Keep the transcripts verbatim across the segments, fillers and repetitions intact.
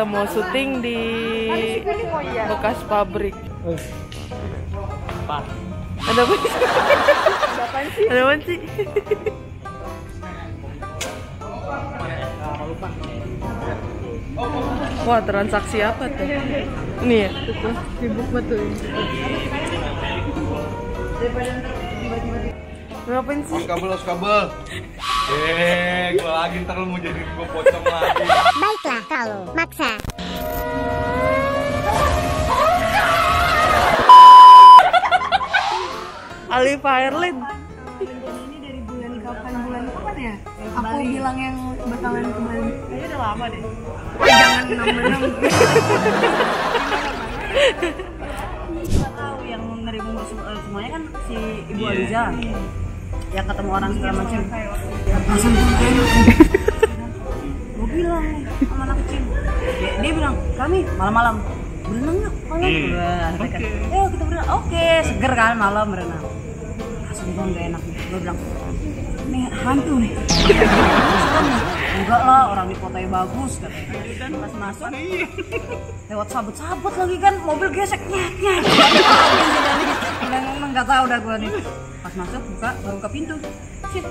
mau syuting di bekas pabrik. Apa? Ada apa? Ada apa sih? Wah, transaksi apa tuh? Ini ya? Sibuk betul. Ngapain sih? Os kabel, os kabel. Eh, gue lagi ntar lu mau jadi gue pocong lagi. Baiklah kalau maksa. Ali Firelin. Ini dari bulan kapan? Bulan kapan ya? Aku bilang yang bakalan kembali. Kayaknya udah lama deh. Jangan enam-enam. Kita tahu yang menerima semuanya kan si Ibu Aliza. Yang ketemu orang segala macam. Langsung gue bilang nih sama anak kecil. Dia, dia bilang, kami malam-malam berenang yuk, malam. Oke. Ayo kita berenang. Oke, seger kan malam berenang. Langsung gue nggak enak nih. Gue bilang, ini hantu nih. Enggak lah, orang di fotonya bagus katanya. Pas masuk, lewat sabut-sabut lagi kan, mobil gesek nyek nyek. Udah ngomong nggak tahu udah gue nih. Pas masuk buka, baru buka pintu. Shit.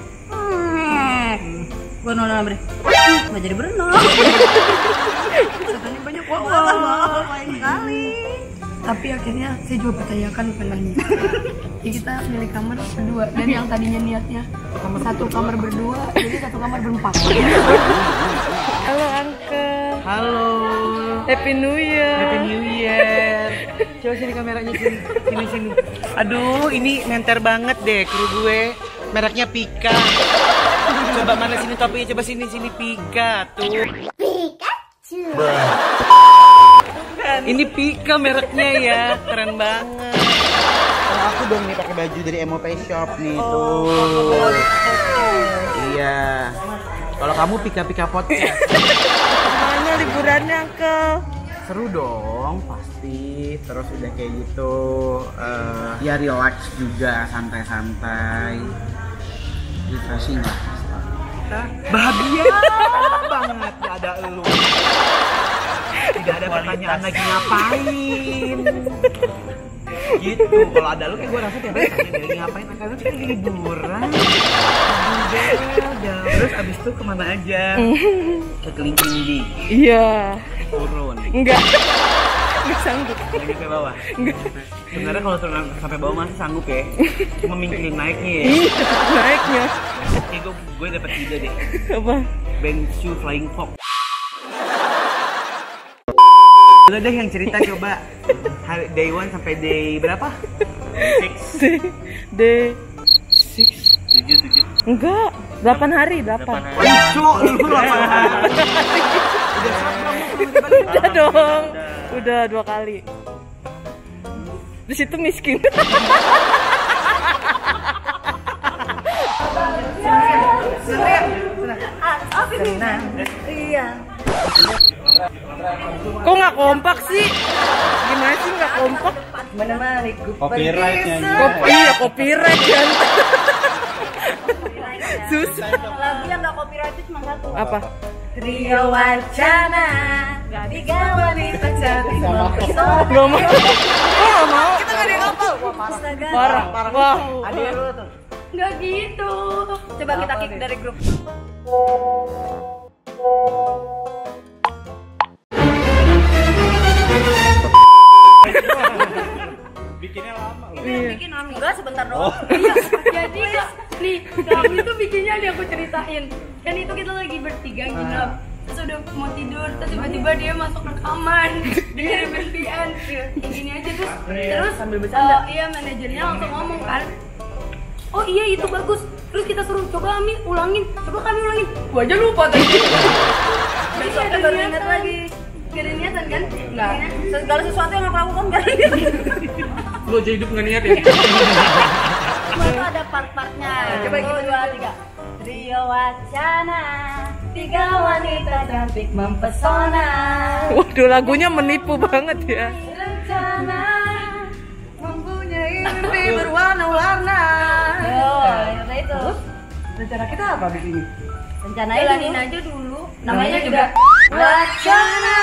Gue nolak beri. Nggak jadi berenang. Katanya banyak uang. Banyak sekali. Tapi akhirnya saya juga pertanyakan penanya. Ya, kita milih kamar berdua dan yang tadinya niatnya satu kamar berdua jadi satu kamar berempat. Halo Uncle. Halo. Happy New Year. Happy New Year. Coba sini kameranya sini. Sini sini. Aduh, ini menter banget deh kru gue. Mereknya Pika. Coba mana sini topinya, coba sini sini Pika tuh. Pikachu. Ini Pika mereknya ya, keren banget. Kalau aku dong nih pakai baju dari M O P Shop nih tuh. Iya. Kalau kamu Pika-Pika Podcast. Mana liburannya Uncle? Seru dong, pasti. Terus udah kayak gitu, uh, ya relax juga, santai-santai, refreshing lah. Bahagia banget gak ada elu. Tidak ada pertanyaan lagi ngapain. Gitu, kalau ada lu kayak gue rasa tiap hari tanya lagi ngapain, karena kita lagi liburan. Udah, udah. Terus abis itu kemana aja? Ke Kelingking. Iya. Turun. Enggak. Enggak sanggup. Lagi ke bawah. Enggak. Sebenarnya kalau turun sampai bawah masih sanggup ya. Cuma mingkilin naiknya ya. Iya, naiknya. Oke, gue, gue dapet ide deh. Apa? Bensu Flying Fox. Udah deh yang cerita coba. Hari day one sampai day berapa? Six. Day, day six. Tujuh tujuh. Enggak, delapan hari, delapan. Cuk, lu delapan hari. Udah dong, udah dua kali. Di situ miskin. Iya. Kok nggak kompak sih? Gimana sih nggak kompak? Menemani ku Copyright-nya pergi Kopi, iya copyright kan. Susah. Lagu yang gak copyright itu cuma satu. Apa? Rio Wacana, tiga wanita cantik mempesona. Gak mau. Kok nggak mau? Kita gak ada yang hafal. Astaga. Parah, parah. Wah. Adik lu tuh. Nggak gitu. Coba kita kick dari grup. Bikinnya lama loh. Itu yang bikin lama. Enggak, sebentar doang. Iya, jadi nih kami tuh bikinnya nih aku ceritain. Kan itu kita lagi bertiga nginep. Terus udah mau tidur, terus tiba-tiba dia masuk rekaman dengerin berpian. Kayak gini aja terus terus sambil bercanda. oh, iya manajernya langsung ngomong kan. Oh iya itu bagus. Terus kita suruh coba kami ulangin, coba kami ulangin. Gua aja lupa tadi. Besoknya baru ingat lagi. Gak ada niatan kan? Enggak. Segala sesuatu yang aku lakukan gak ada niatan. Lo aja hidup nggak niat ya? Semua itu ada part-partnya. Coba gitu dua tiga. Rio Wacana, tiga wanita cantik mempesona. Waduh, lagunya menipu banget ya. Rencana mempunyai mimpi berwarna-warna. Oh, kata itu. Rencana kita apa di sini? Rencana Jalanin dulu. aja dulu. Namanya juga Wacana.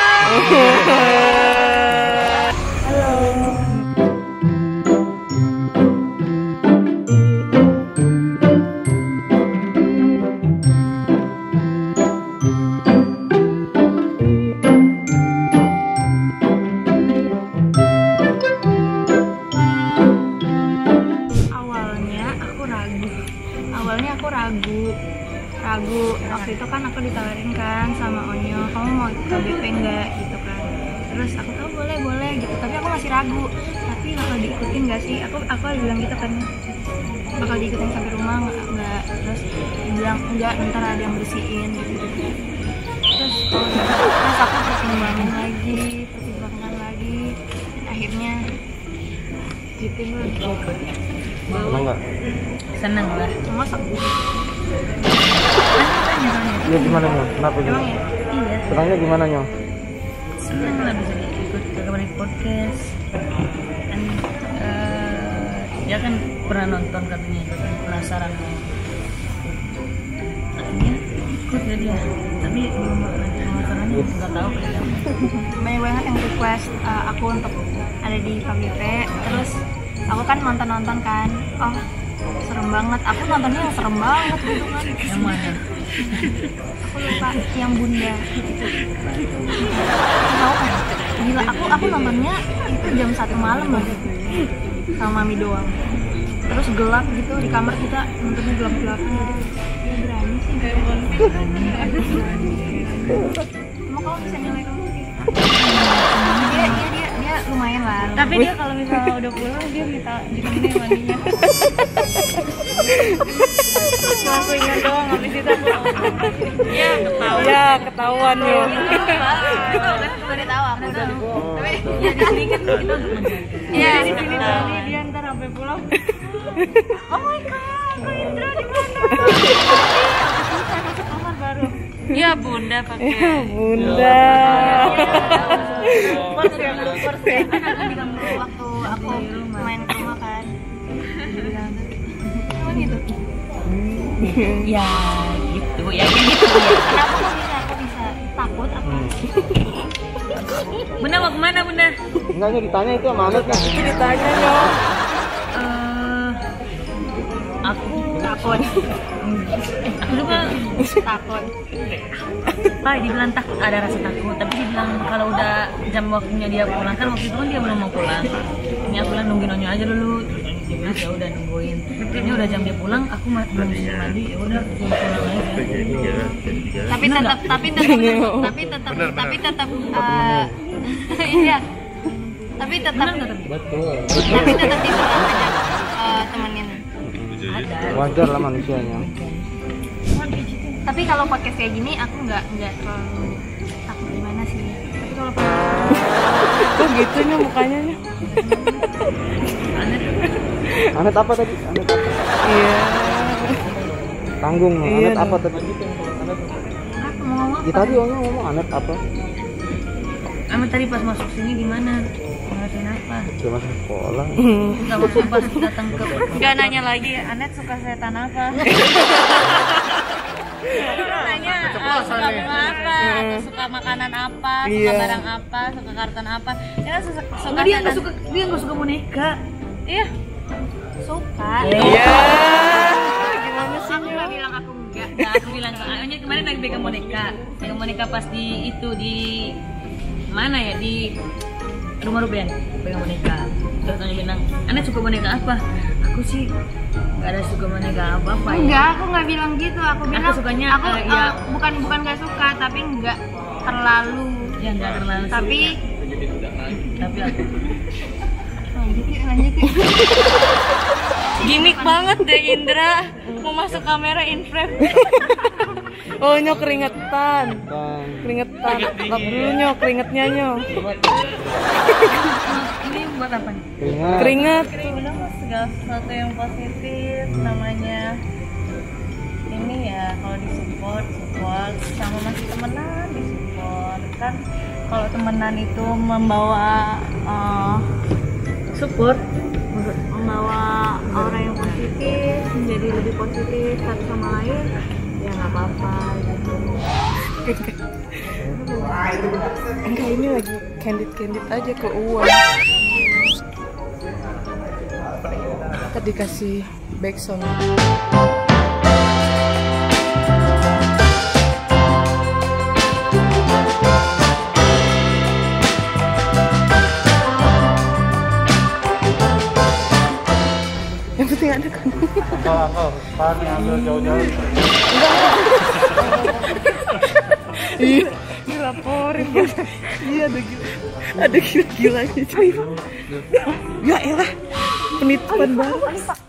Awalnya aku ragu, ragu waktu itu kan aku ditawarin kan sama Onyo, kamu mau ke B P enggak gitu kan. Terus aku tahu boleh boleh gitu, tapi aku masih ragu. Tapi bakal diikutin nggak sih? Aku aku bilang gitu kan, bakal diikutin sampai rumah nggak? Terus dia bilang enggak, ntar ada yang bersihin gitu. Terus kalau gitu, terus aku pertimbangin lagi, pertimbangkan lagi, dan akhirnya gitu loh. Seneng nggak? Seneng lah. Cuma sakit. Iya gimana Nyo? Kenapa gitu? Emang ya? Iya. Senangnya gimana Nyo? Seneng lah bisa ikut ke Kabarik Podcast. Kan uh, dia kan pernah nonton katanya itu kan penasaran. Akhirnya ikut ya dia. Tapi belum nanti penasarannya nggak tahu kayaknya. Banyak banget yang request uh, aku untuk ada di K B P. Terus aku kan nonton-nonton kan, oh serem banget. Aku nontonnya yang serem banget gitu kan. Yang mana? Aku lupa yang Bunda gitu. Tahu kan? Gila, aku aku nontonnya itu jam satu malam loh sama Mami doang. Terus gelap gitu di kamar kita nontonnya gelap-gelapan gitu. Ya berani sih. Cuma kamu bisa nilai kamu sih. Dia dia dia dia lumayan lah. Tapi dia kalau misalnya udah pulang dia minta ditemenin mandinya. Cuma aku ingat doang habis itu aku ya ketahuan. Ya ketahuan Nyo. Udah tahu aku. Tapi Ya di sini kan kita untuk menjaga. ya Di sini tadi dia ntar sampai pulang. Oh my god, Kak Indra di mana? Masuk kamar baru. Ya Bunda pakai. Bunda. First ya, first ya. kan aku bilang dulu waktu aku main ke rumah kan. Dia bilang oh gitu. Ya gitu, ya kayak gitu ya. Kenapa kok bisa aku bisa takut apa? Bunda mau kemana Bunda? Enggaknya ditanya itu sama Anet kan? Itu ditanya Nyo. Eh, aku Takut. aku juga Takut. Pak dibilang takut, ada rasa takut, tapi dibilang kalau udah jam waktunya dia pulang kan waktu itu kan dia belum mau pulang. Ini aku bilang nungguin Onyo aja dulu. Dia bilang ya udah nungguin. Ini udah jam dia pulang, aku masih belum bisa mandi, ya udah aku pulang aja. Tapi tetap tapi tetap tapi tetap tapi tetap eh, iya. Tapi tetap Betul. tapi tetap disuruh ajak eh, temenin. Ada. Wajar lah manusianya. Tapi kalau podcast kayak gini aku nggak nggak terlalu takut gimana sih. Tapi kalau Kok gitu Nyo mukanya Nyo? Anet apa tadi? Anet apa? Iya. Tanggung. Iya Anet dong. apa tadi? aku mau ngomong Ya, tadi Onyo ngomong Anet apa? Amin tadi pas masuk sini gimana? Ngeliatin apa? Dia masuk sekolah. Enggak maksud pas datang ke nggak nanya lagi Anet suka setan apa? Nanya ah, suka bunga apa? Atau suka makanan apa? Suka Iya. barang apa? Suka karton apa? Ya kan suka, suka Enggak, dia setan. nggak suka, dia nggak suka boneka. Iya. Suka. Iya. Gimana sih Aku Nyo? nggak bilang aku enggak. Nah, aku bilang ke Onyo kemarin lagi pegang boneka, pegang boneka pas di itu di mana ya di rumah Ruben, pegang boneka. Terus Onyo bilang, Anet suka boneka apa? Aku sih nggak ada suka boneka apa apa ya. Enggak, aku nggak bilang gitu. Aku bilang Aku sukanya, aku eh, ya. eh, bukan bukan nggak suka, tapi nggak terlalu. Ya nggak terlalu. Tapi tapi aku lanjut yuk, lanjut yuk. gimmick banget deh Indra, mau masuk kamera in frame. Oh Nyo keringetan. Dan Keringetan. Lap dulu Nyo keringetnya Nyo. Ini buat apa nih? ingat. Keringet. Udah mas segala sesuatu yang positif namanya ini ya kalau di support support sama masih temenan di support kan kalau temenan itu membawa uh, support Membawa aura yang positif, menjadi lebih positif satu sama lain, ya nggak apa-apa gitu. Enggak, ini lagi candid-candid aja ke uang. Kita dikasih backsound. Yang penting ada kan. Angkau, angkau, Pak, ambil jauh-jauh. Iya, dilaporin guys. Iya, ada gila, ada gila-gilanya cuy. Ya elah, penipuan banget.